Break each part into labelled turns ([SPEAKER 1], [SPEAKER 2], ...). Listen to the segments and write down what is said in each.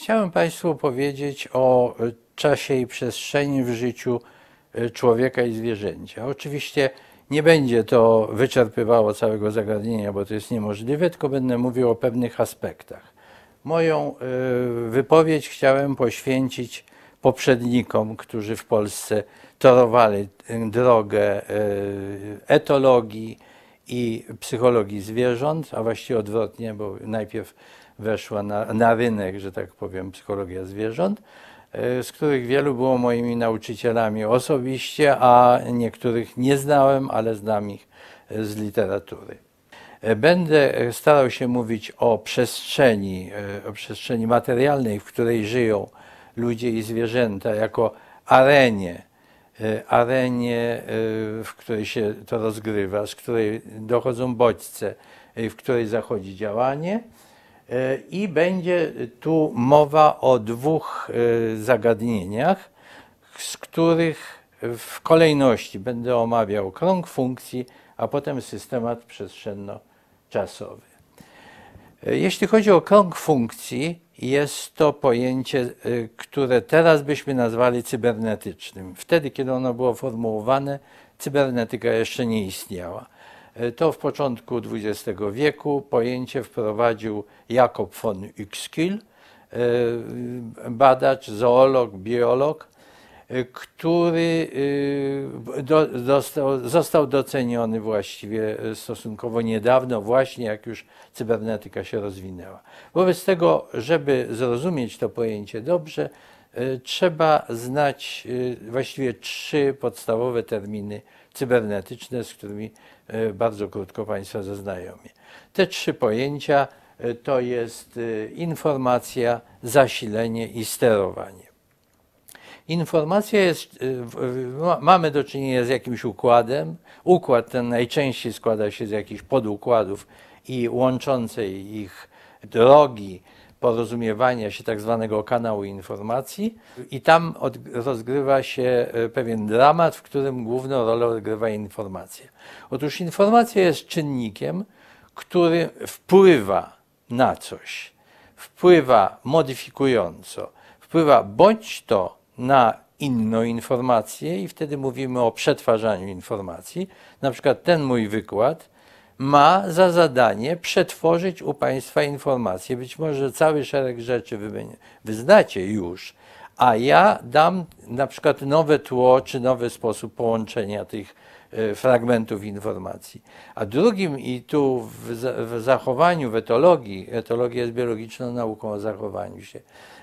[SPEAKER 1] Chciałem Państwu powiedzieć o czasie i przestrzeni w życiu człowieka i zwierzęcia. Oczywiście nie będzie to wyczerpywało całego zagadnienia, bo to jest niemożliwe, tylko będę mówił o pewnych aspektach. Moją wypowiedź chciałem poświęcić poprzednikom, którzy w Polsce torowali drogę etologii i psychologii zwierząt, a właściwie odwrotnie, bo najpierw weszła na rynek, że tak powiem, psychologia zwierząt, z których wielu było moimi nauczycielami osobiście, a niektórych nie znałem, ale znam ich z literatury. Będę starał się mówić o przestrzeni materialnej, w której żyją ludzie i zwierzęta, jako arenie, w której się to rozgrywa, z której dochodzą bodźce, w której zachodzi działanie. I będzie tu mowa o dwóch zagadnieniach, z których w kolejności będę omawiał krąg funkcji, a potem systemat przestrzenno-czasowy. Jeśli chodzi o krąg funkcji, jest to pojęcie, które teraz byśmy nazwali cybernetycznym. Wtedy, kiedy ono było formułowane, cybernetyka jeszcze nie istniała. To w początku XX wieku pojęcie wprowadził Jakob von Uexküll, badacz, zoolog, biolog, który został doceniony właściwie stosunkowo niedawno, właśnie jak już cybernetyka się rozwinęła. Wobec tego, żeby zrozumieć to pojęcie dobrze, trzeba znać właściwie trzy podstawowe terminy cybernetyczne, z którymi bardzo krótko Państwa zaznajomię. Te trzy pojęcia to jest informacja, zasilenie i sterowanie. Informacja jest, mamy do czynienia z jakimś układem. Układ ten najczęściej składa się z jakichś podukładów i łączącej ich drogi porozumiewania się tak zwanego kanału informacji i tam rozgrywa się pewien dramat, w którym główną rolę odgrywa informacja. Otóż informacja jest czynnikiem, który wpływa na coś, wpływa modyfikująco, wpływa bądź to na inną informację i wtedy mówimy o przetwarzaniu informacji. Na przykład ten mój wykład ma za zadanie przetworzyć u Państwa informacje. Być może cały szereg rzeczy wy znacie już, a ja dam na przykład nowe tło czy nowy sposób połączenia tych fragmentów informacji. A drugim i tu w zachowaniu, w etologii, etologia jest biologiczną nauką o zachowaniu się,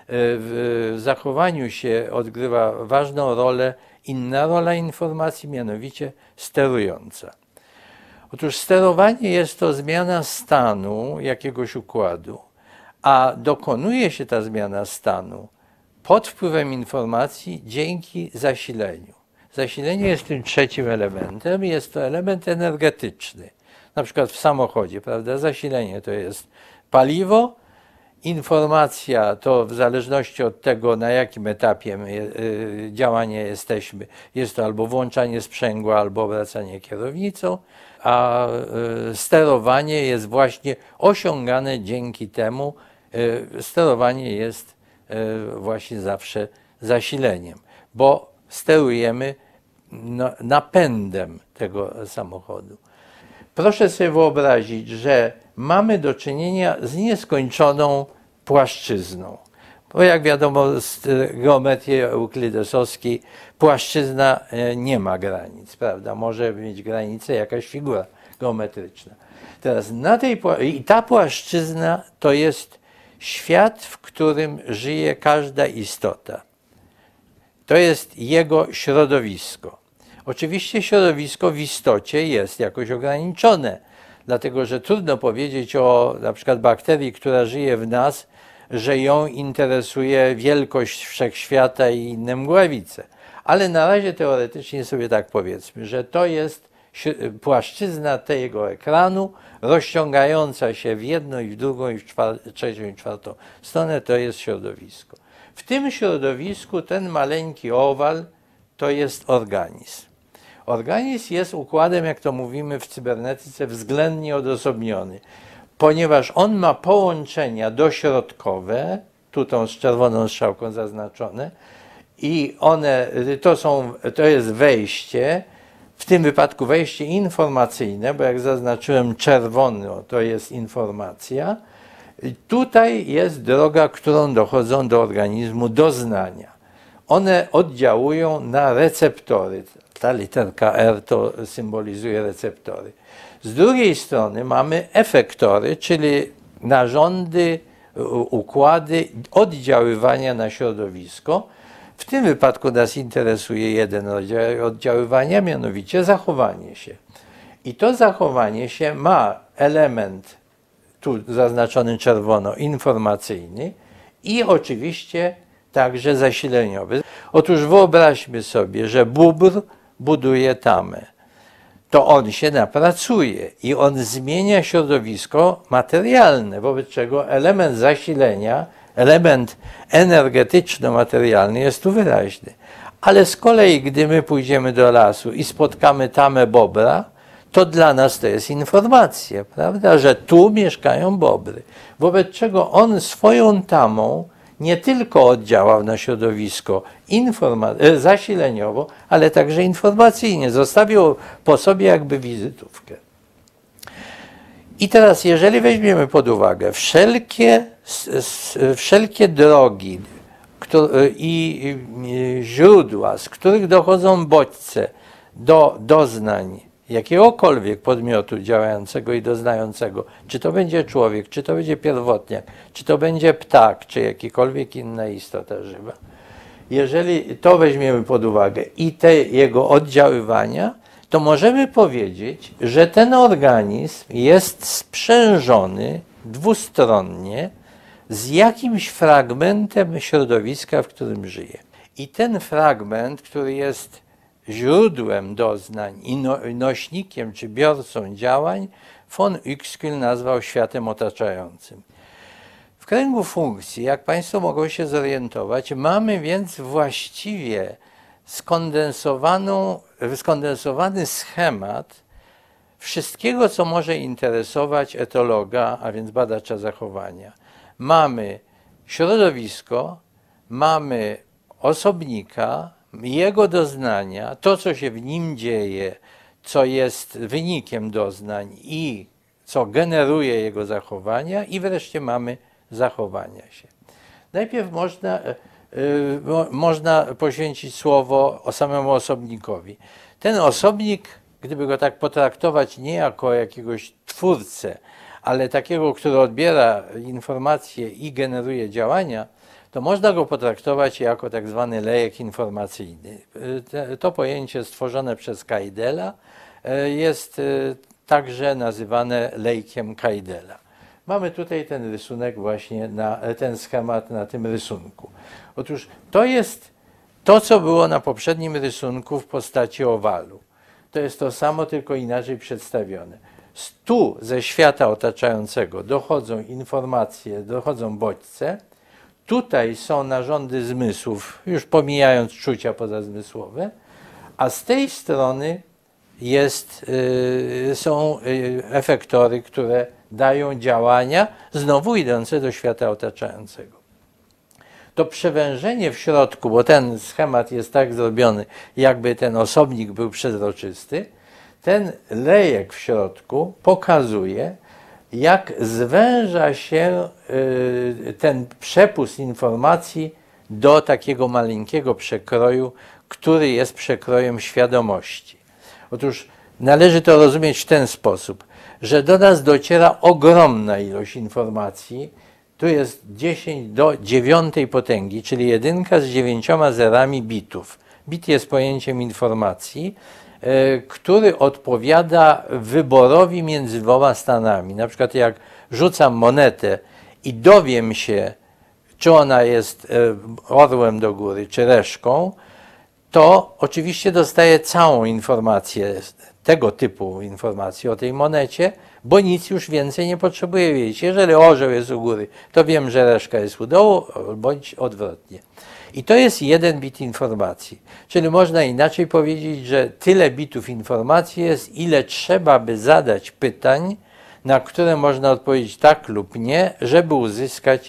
[SPEAKER 1] w zachowaniu się odgrywa ważną rolę inna rola informacji, mianowicie sterująca. Otóż sterowanie jest to zmiana stanu jakiegoś układu, a dokonuje się ta zmiana stanu pod wpływem informacji dzięki zasileniu. Zasilenie jest tym trzecim elementem, jest to element energetyczny. Na przykład w samochodzie, prawda? Zasilenie to jest paliwo, informacja to w zależności od tego, na jakim etapie działania jesteśmy, jest to albo włączanie sprzęgła, albo obracanie kierownicą, a sterowanie jest właśnie osiągane dzięki temu, sterowanie jest właśnie zawsze zasileniem, bo sterujemy napędem tego samochodu. Proszę sobie wyobrazić, że mamy do czynienia z nieskończoną płaszczyzną. Bo jak wiadomo z geometrii euklidesowskiej płaszczyzna nie ma granic, prawda? Może mieć granicę jakaś figura geometryczna. Teraz i ta płaszczyzna to jest świat, w którym żyje każda istota. To jest jego środowisko. Oczywiście środowisko w istocie jest jakoś ograniczone, dlatego że trudno powiedzieć o na przykład bakterii, która żyje w nas, że ją interesuje wielkość wszechświata i inne mgławice. Ale na razie teoretycznie sobie tak powiedzmy, że to jest płaszczyzna tego ekranu rozciągająca się w jedną i w drugą i w trzecią i czwartą stronę, to jest środowisko. W tym środowisku ten maleńki owal to jest organizm. Organizm jest układem, jak to mówimy w cybernetyce, względnie odosobniony, ponieważ on ma połączenia dośrodkowe, tu tą z czerwoną strzałką zaznaczone i one, to jest wejście, w tym wypadku wejście informacyjne, bo jak zaznaczyłem czerwono, to jest informacja. Tutaj jest droga, którą dochodzą do organizmu doznania. One oddziałują na receptory. Ta literka R to symbolizuje receptory. Z drugiej strony mamy efektory, czyli narządy, układy oddziaływania na środowisko. W tym wypadku nas interesuje jeden rodzaj oddziaływania, mianowicie zachowanie się. I to zachowanie się ma element, tu zaznaczony czerwono, informacyjny i oczywiście także zasileniowy. Otóż wyobraźmy sobie, że bóbr buduje tamę. To on się napracuje i on zmienia środowisko materialne, wobec czego element zasilenia, element energetyczno-materialny jest tu wyraźny. Ale z kolei, gdy my pójdziemy do lasu i spotkamy tamę bobra, to dla nas to jest informacja, prawda, że tu mieszkają bobry. Wobec czego on swoją tamą nie tylko oddziałał na środowisko zasileniowo, ale także informacyjnie. Zostawił po sobie jakby wizytówkę. I teraz, jeżeli weźmiemy pod uwagę wszelkie drogi i źródła, z których dochodzą bodźce do doznań jakiegokolwiek podmiotu działającego i doznającego, czy to będzie człowiek, czy to będzie pierwotniak, czy to będzie ptak, czy jakikolwiek inna istota żywa. Jeżeli to weźmiemy pod uwagę i te jego oddziaływania, to możemy powiedzieć, że ten organizm jest sprzężony dwustronnie z jakimś fragmentem środowiska, w którym żyje. I ten fragment, który jest źródłem doznań i nośnikiem czy biorcą działań, von Uexküll nazwał światem otaczającym. W kręgu funkcji, jak Państwo mogą się zorientować, mamy więc właściwie skondensowany schemat wszystkiego, co może interesować etologa, a więc badacza zachowania. Mamy środowisko, mamy osobnika, jego doznania, to, co się w nim dzieje, co jest wynikiem doznań i co generuje jego zachowania, i wreszcie mamy zachowania się. Najpierw można poświęcić słowo o samemu osobnikowi. Ten osobnik, gdyby go tak potraktować nie jako jakiegoś twórcę, ale takiego, który odbiera informacje i generuje działania, to można go potraktować jako tak zwany lejek informacyjny. To pojęcie stworzone przez Kajdela jest także nazywane lejkiem Kajdela. Mamy tutaj ten rysunek właśnie, ten schemat na tym rysunku. Otóż to jest to, co było na poprzednim rysunku w postaci owalu. To jest to samo, tylko inaczej przedstawione. Tu ze świata otaczającego dochodzą informacje, dochodzą bodźce. Tutaj są narządy zmysłów, już pomijając czucia pozazmysłowe, a z tej strony są efektory, które dają działania, znowu idące do świata otaczającego. To przewężenie w środku, bo ten schemat jest tak zrobiony, jakby ten osobnik był przezroczysty, ten lejek w środku pokazuje, jak zwęża się ten przepływ informacji do takiego maleńkiego przekroju, który jest przekrojem świadomości. Otóż należy to rozumieć w ten sposób, że do nas dociera ogromna ilość informacji. Tu jest 10 do 9 potęgi, czyli 1 z 9 zerami bitów. Bit jest pojęciem informacji, który odpowiada wyborowi między dwoma stanami. Na przykład jak rzucam monetę i dowiem się, czy ona jest orłem do góry, czy reszką, to oczywiście dostaję całą informację, tego typu informację o tej monecie, bo nic już więcej nie potrzebuję wiedzieć. Jeżeli orzeł jest u góry, to wiem, że reszka jest u dołu, bądź odwrotnie. I to jest 1 bit informacji. Czyli można inaczej powiedzieć, że tyle bitów informacji jest, ile trzeba by zadać pytań, na które można odpowiedzieć tak lub nie, żeby uzyskać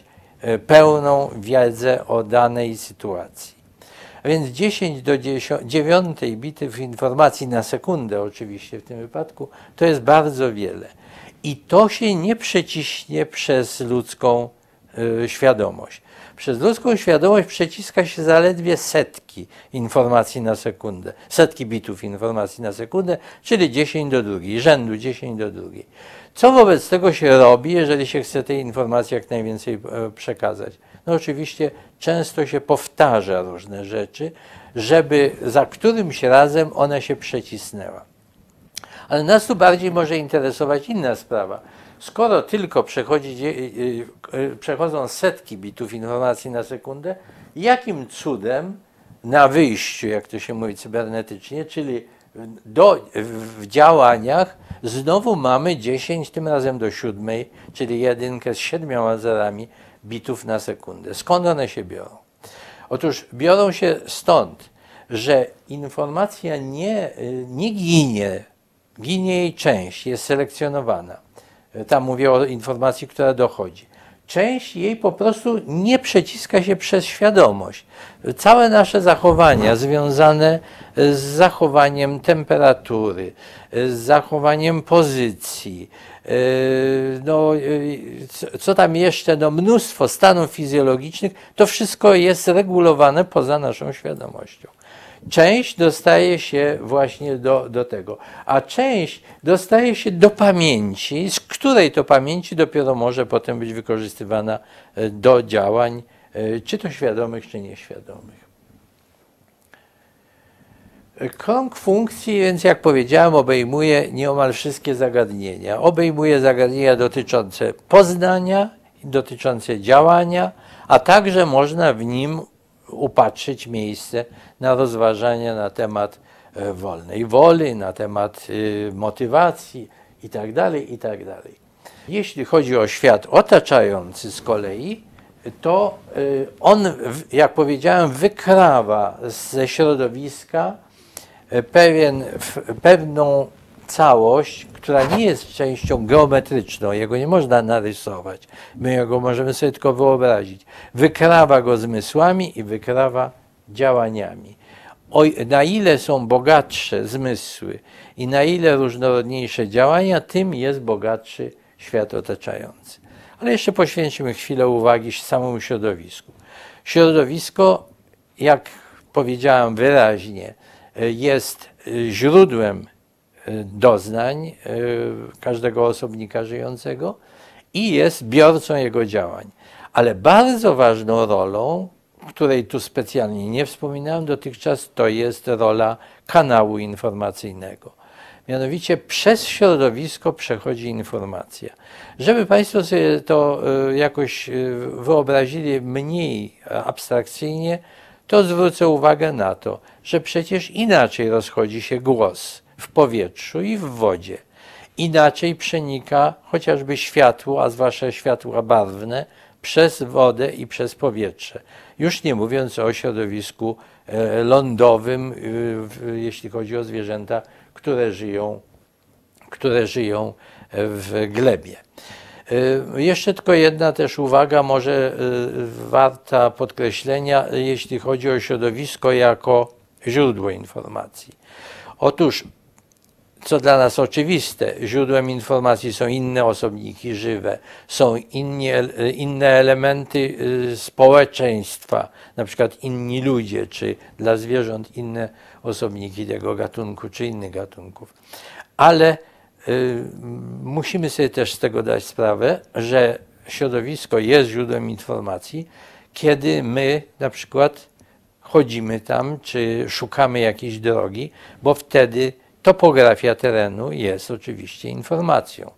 [SPEAKER 1] pełną wiedzę o danej sytuacji. A więc 10 do 9 bitów informacji na sekundę oczywiście w tym wypadku to jest bardzo wiele. I to się nie przeciśnie przez ludzką świadomość. Przez ludzką świadomość przeciska się zaledwie setki informacji na sekundę, setki bitów informacji na sekundę, czyli 10 do drugiej, rzędu 10 do drugiej. Co wobec tego się robi, jeżeli się chce tej informacji jak najwięcej przekazać? No oczywiście często się powtarza różne rzeczy, żeby za którymś razem ona się przecisnęła. Ale nas tu bardziej może interesować inna sprawa. Skoro tylko przechodzą setki bitów informacji na sekundę, jakim cudem na wyjściu, jak to się mówi cybernetycznie, czyli w działaniach znowu mamy 10, tym razem do 7, czyli jedynkę z 7 zerami bitów na sekundę. Skąd one się biorą? Otóż biorą się stąd, że informacja nie ginie, ginie jej część, jest selekcjonowana. Tam mówię o informacji, która dochodzi. Część jej po prostu nie przeciska się przez świadomość. Całe nasze zachowania związane z zachowaniem temperatury, z zachowaniem pozycji, no, co tam jeszcze, no, mnóstwo stanów fizjologicznych, to wszystko jest regulowane poza naszą świadomością. Część dostaje się właśnie do tego, a część dostaje się do pamięci, z której to pamięci dopiero może potem być wykorzystywana do działań, czy to świadomych, czy nieświadomych. Krąg funkcji, więc jak powiedziałem, obejmuje nieomal wszystkie zagadnienia. Obejmuje zagadnienia dotyczące poznania, dotyczące działania, a także można w nim upatrzyć miejsce na rozważania na temat wolnej woli, na temat motywacji itd., itd. Jeśli chodzi o świat otaczający z kolei, to on, jak powiedziałem, wykrawa ze środowiska pewną całość, która nie jest częścią geometryczną, jego nie można narysować, my go możemy sobie tylko wyobrazić. Wykrawa go zmysłami i wykrawa działaniami. Na ile są bogatsze zmysły i na ile różnorodniejsze działania, tym jest bogatszy świat otaczający. Ale jeszcze poświęcimy chwilę uwagi samemu środowisku. Środowisko, jak powiedziałem wyraźnie, jest źródłem doznań każdego osobnika żyjącego i jest biorcą jego działań. Ale bardzo ważną rolą, której tu specjalnie nie wspominałem dotychczas, to jest rola kanału informacyjnego. Mianowicie przez środowisko przechodzi informacja. Żeby Państwo sobie to jakoś wyobrazili mniej abstrakcyjnie, to zwrócę uwagę na to, że przecież inaczej rozchodzi się głos w powietrzu i w wodzie. Inaczej przenika chociażby światło, a zwłaszcza światła barwne, przez wodę i przez powietrze. Już nie mówiąc o środowisku lądowym, jeśli chodzi o zwierzęta, które żyją w glebie. Jeszcze tylko jedna też uwaga, może warta podkreślenia, jeśli chodzi o środowisko jako źródło informacji. Otóż, co dla nas oczywiste, źródłem informacji są inne osobniki żywe, są inne elementy społeczeństwa, na przykład inni ludzie, czy dla zwierząt inne osobniki tego gatunku, czy innych gatunków. Ale musimy sobie też z tego dać sprawę, że środowisko jest źródłem informacji, kiedy my na przykład chodzimy tam, czy szukamy jakiejś drogi, bo wtedy topografia terenu jest oczywiście informacją.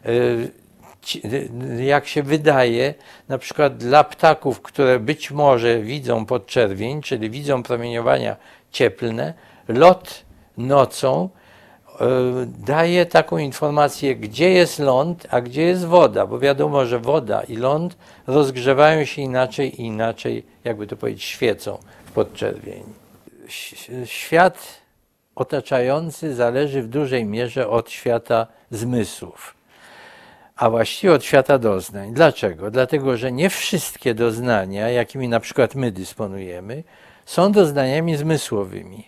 [SPEAKER 1] Jak się wydaje, na przykład dla ptaków, które być może widzą podczerwień, czyli widzą promieniowania cieplne, lot nocą daje taką informację, gdzie jest ląd, a gdzie jest woda, bo wiadomo, że woda i ląd rozgrzewają się inaczej i inaczej, jakby to powiedzieć, świecą w podczerwieni. Świat otaczający zależy w dużej mierze od świata zmysłów. a właściwie od świata doznań. Dlaczego? Dlatego, że nie wszystkie doznania, jakimi na przykład my dysponujemy, są doznaniami zmysłowymi.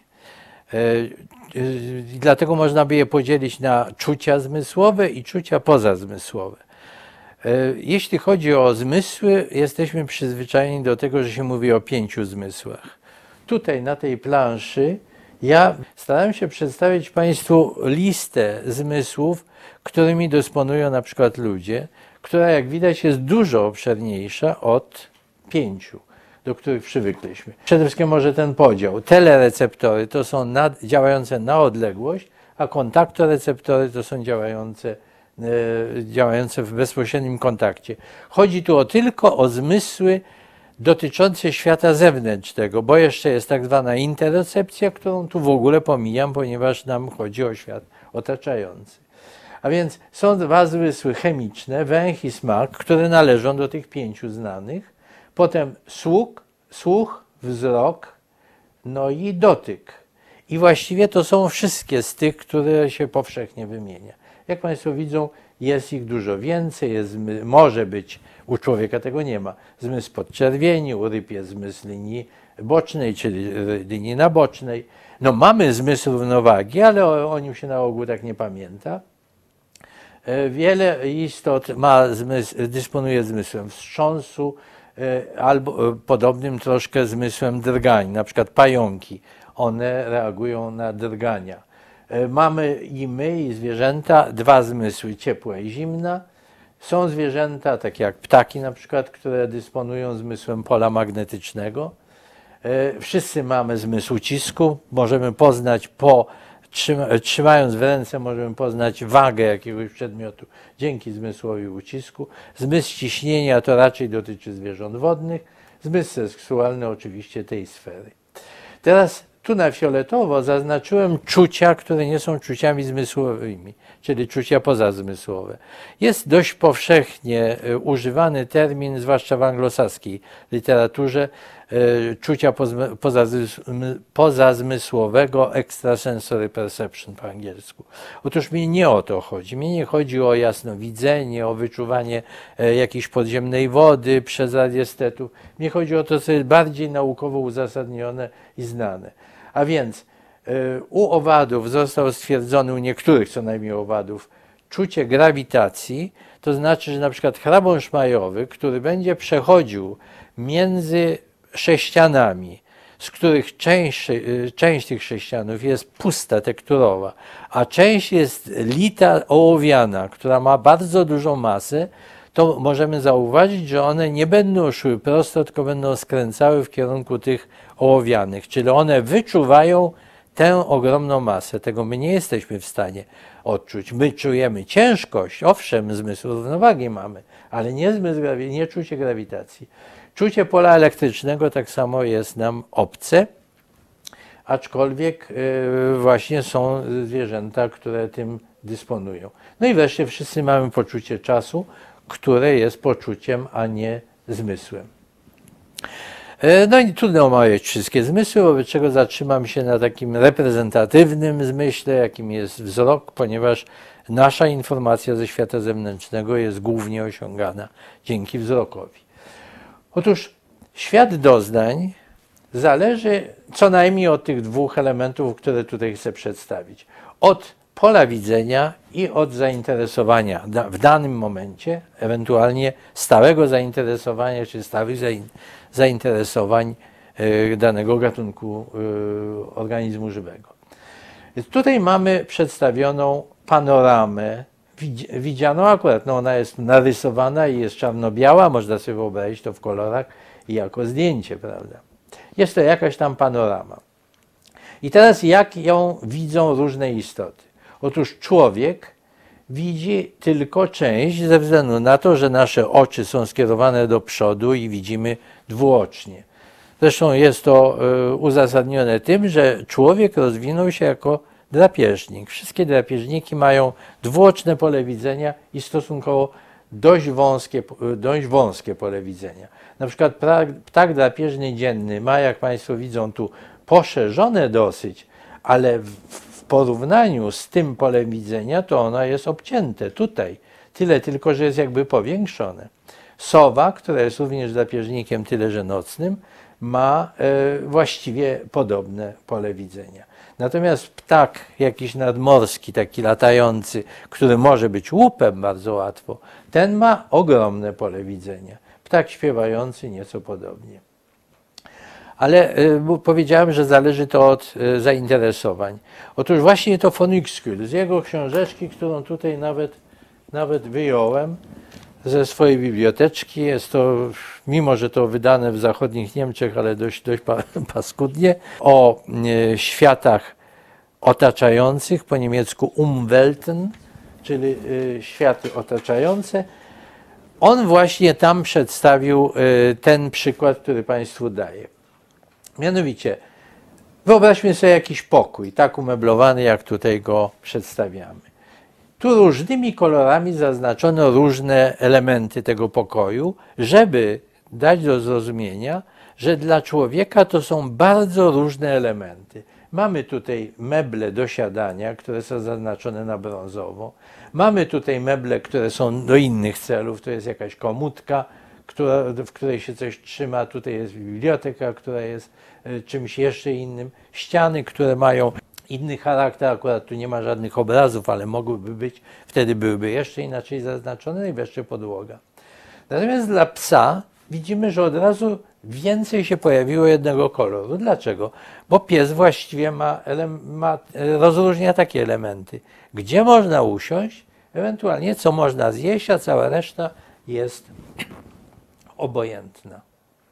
[SPEAKER 1] Dlatego można by je podzielić na czucia zmysłowe i czucia pozazmysłowe. Jeśli chodzi o zmysły, jesteśmy przyzwyczajeni do tego, że się mówi o 5 zmysłach. Tutaj na tej planszy ja starałem się przedstawić Państwu listę zmysłów, którymi dysponują na przykład ludzie, która jak widać jest dużo obszerniejsza od 5, do których przywykliśmy. Przede wszystkim może ten podział. Telereceptory to są działające na odległość, a kontaktoreceptory to są działające w bezpośrednim kontakcie. Chodzi tu tylko o zmysły dotyczące świata zewnętrznego, bo jeszcze jest tak zwana interocepcja, którą tu w ogóle pomijam, ponieważ nam chodzi o świat otaczający. A więc są 2 zmysły chemiczne, węch i smak, które należą do tych 5 znanych. Potem słuch, wzrok, no i dotyk. I właściwie to są wszystkie z tych, które się powszechnie wymienia. Jak Państwo widzą, jest ich dużo więcej, może być, u człowieka tego nie ma, zmysł podczerwieni, u ryb jest zmysł linii bocznej, czyli linii nabocznej. No mamy zmysł równowagi, ale o nim się na ogół tak nie pamięta. Wiele istot dysponuje zmysłem wstrząsu, albo podobnym troszkę zmysłem drgań, na przykład pająki. One reagują na drgania. Mamy i my, i zwierzęta 2 zmysły, ciepła i zimna. Są zwierzęta, takie jak ptaki na przykład, które dysponują zmysłem pola magnetycznego. Wszyscy mamy zmysł ucisku, możemy poznać trzymając w ręce możemy poznać wagę jakiegoś przedmiotu dzięki zmysłowi ucisku. Zmysł ciśnienia to raczej dotyczy zwierząt wodnych. Zmysł seksualny oczywiście tej sfery. Teraz tu na fioletowo zaznaczyłem czucia, które nie są czuciami zmysłowymi, czyli czucia pozazmysłowe. Jest dość powszechnie używany termin, zwłaszcza w anglosaskiej literaturze, czucia pozazmysłowego, extrasensory perception po angielsku. Otóż mi nie o to chodzi. Mi nie chodzi o jasnowidzenie, o wyczuwanie jakiejś podziemnej wody przez radiestetów. Mi chodzi o to, co jest bardziej naukowo uzasadnione i znane. A więc u owadów zostało stwierdzone, u niektórych co najmniej owadów, czucie grawitacji, to znaczy, że na przykład chrabąszcz szmajowy, który będzie przechodził między sześcianami, z których część tych sześcianów jest pusta, tekturowa, a część jest lita, ołowiana, która ma bardzo dużą masę, to możemy zauważyć, że one nie będą szły prosto, tylko będą skręcały w kierunku tych ołowianych, czyli one wyczuwają tę ogromną masę. Tego my nie jesteśmy w stanie odczuć. My czujemy ciężkość, owszem, zmysł równowagi mamy, ale nie czucie grawitacji. Czucie pola elektrycznego tak samo jest nam obce, aczkolwiek właśnie są zwierzęta, które tym dysponują. No i wreszcie wszyscy mamy poczucie czasu, które jest poczuciem, a nie zmysłem. No i trudno omawiać wszystkie zmysły, wobec czego zatrzymam się na takim reprezentatywnym zmyśle, jakim jest wzrok, ponieważ nasza informacja ze świata zewnętrznego jest głównie osiągana dzięki wzrokowi. Otóż świat doznań zależy co najmniej od tych 2 elementów, które tutaj chcę przedstawić. Od pola widzenia i od zainteresowania w danym momencie, ewentualnie stałego zainteresowania czy stałych zainteresowań danego gatunku organizmu żywego. Tutaj mamy przedstawioną panoramę widzianą akurat, no ona jest narysowana i jest czarno-biała, można sobie wyobrazić to w kolorach i jako zdjęcie, prawda. Jest to jakaś tam panorama. I teraz jak ją widzą różne istoty? Otóż człowiek widzi tylko część ze względu na to, że nasze oczy są skierowane do przodu i widzimy dwuocznie. Zresztą jest to uzasadnione tym, że człowiek rozwinął się jako drapieżnik. Wszystkie drapieżniki mają dwuoczne pole widzenia i stosunkowo dość wąskie pole widzenia. Na przykład ptak drapieżny dzienny ma, jak Państwo widzą tu, poszerzone dosyć, ale w porównaniu z tym polem widzenia to ono jest obcięte tutaj. Tyle tylko, że jest jakby powiększone. Sowa, która jest również drapieżnikiem, tyle że nocnym, ma właściwie podobne pole widzenia. Natomiast ptak jakiś nadmorski, taki latający, który może być łupem bardzo łatwo, ten ma ogromne pole widzenia. Ptak śpiewający nieco podobnie. Ale powiedziałem, że zależy to od zainteresowań. Otóż właśnie to von Uexküll, z jego książeczki, którą tutaj nawet wyjąłem ze swojej biblioteczki, jest to, mimo że to wydane w zachodnich Niemczech, ale dość paskudnie, o światach otaczających, po niemiecku Umwelten, czyli światy otaczające. On właśnie tam przedstawił ten przykład, który Państwu daję. Mianowicie, wyobraźmy sobie jakiś pokój, tak umeblowany, jak tutaj go przedstawiamy. Tu różnymi kolorami zaznaczono różne elementy tego pokoju, żeby dać do zrozumienia, że dla człowieka to są bardzo różne elementy. Mamy tutaj meble do siadania, które są zaznaczone na brązowo. Mamy tutaj meble, które są do innych celów. To jest jakaś komódka, w której się coś trzyma. Tutaj jest biblioteka, która jest czymś jeszcze innym. Ściany, które mają inny charakter. Akurat tu nie ma żadnych obrazów, ale mogłyby być. Wtedy byłyby jeszcze inaczej zaznaczone i wreszcie podłoga. Natomiast dla psa widzimy, że od razu więcej się pojawiło jednego koloru. Dlaczego? Bo pies właściwie rozróżnia takie elementy, gdzie można usiąść, ewentualnie co można zjeść, a cała reszta jest obojętna.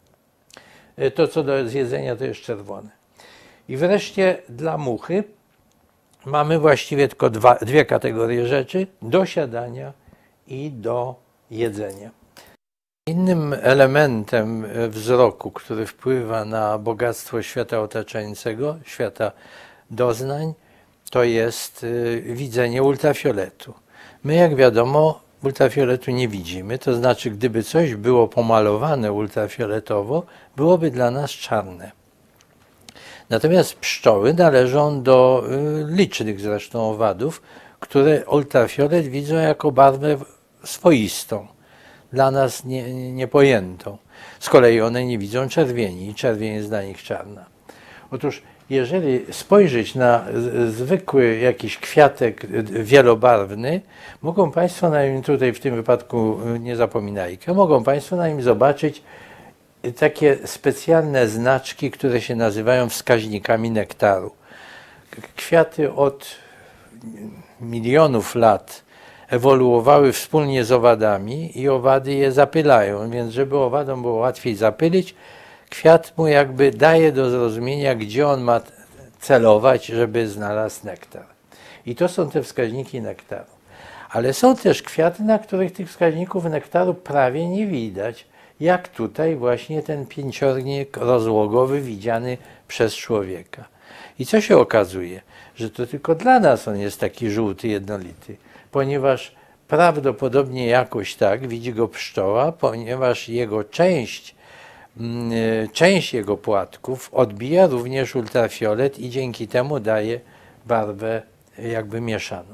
[SPEAKER 1] To, co do zjedzenia, to jest czerwone. I wreszcie dla muchy mamy właściwie tylko dwie kategorie rzeczy: do siadania i do jedzenia. Innym elementem wzroku, który wpływa na bogactwo świata otaczającego, świata doznań, to jest widzenie ultrafioletu. My, jak wiadomo, ultrafioletu nie widzimy, to znaczy, gdyby coś było pomalowane ultrafioletowo, byłoby dla nas czarne. Natomiast pszczoły należą do licznych zresztą owadów, które ultrafiolet widzą jako barwę swoistą, dla nas niepojętą. Z kolei one nie widzą czerwieni i czerwień jest dla nich czarna. Otóż jeżeli spojrzeć na zwykły jakiś kwiatek wielobarwny, mogą Państwo na nim, tutaj w tym wypadku nie zapominajkę, mogą Państwo na nim zobaczyć takie specjalne znaczki, które się nazywają wskaźnikami nektaru. Kwiaty od milionów lat ewoluowały wspólnie z owadami i owady je zapylają, więc żeby owadom było łatwiej zapylić, kwiat mu jakby daje do zrozumienia, gdzie on ma celować, żeby znalazł nektar. I to są te wskaźniki nektaru. Ale są też kwiaty, na których tych wskaźników nektaru prawie nie widać, jak tutaj właśnie ten pięciornik rozłogowy widziany przez człowieka. I co się okazuje? Że to tylko dla nas on jest taki żółty, jednolity, ponieważ prawdopodobnie jakoś tak widzi go pszczoła, ponieważ jego część jego płatków odbija również ultrafiolet i dzięki temu daje barwę jakby mieszaną.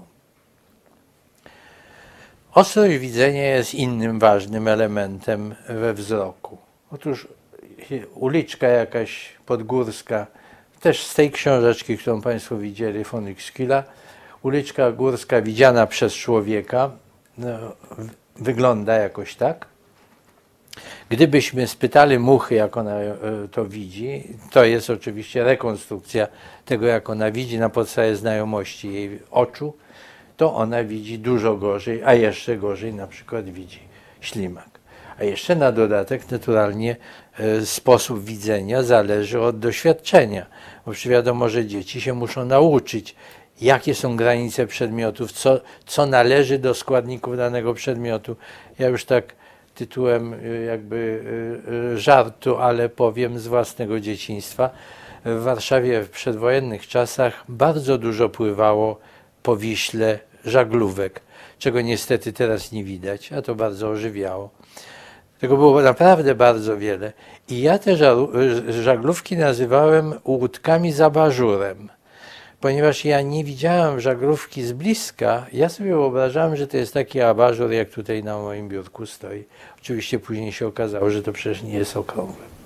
[SPEAKER 1] Ostrość widzenia jest innym ważnym elementem we wzroku. Otóż uliczka jakaś podgórska, też z tej książeczki, którą Państwo widzieli, von Uexkülla, uliczka górska widziana przez człowieka wygląda jakoś tak. Gdybyśmy spytali muchy, jak ona to widzi, to jest oczywiście rekonstrukcja tego, jak ona widzi na podstawie znajomości jej oczu, to ona widzi dużo gorzej, a jeszcze gorzej na przykład widzi ślimak. A jeszcze na dodatek naturalnie sposób widzenia zależy od doświadczenia, bo wiadomo, że dzieci się muszą nauczyć, jakie są granice przedmiotów, co należy do składników danego przedmiotu. Ja już tak tytułem jakby żartu, ale powiem z własnego dzieciństwa. W Warszawie w przedwojennych czasach bardzo dużo pływało po Wiśle żaglówek, czego niestety teraz nie widać, a to bardzo ożywiało. Tego było naprawdę bardzo wiele. I ja te żaglówki nazywałem łódkami z abażurem, ponieważ ja nie widziałem żaglówki z bliska, ja sobie wyobrażałem, że to jest taki abażur, jak tutaj na moim biurku stoi. Oczywiście później się okazało, że to przecież nie jest okrągłe.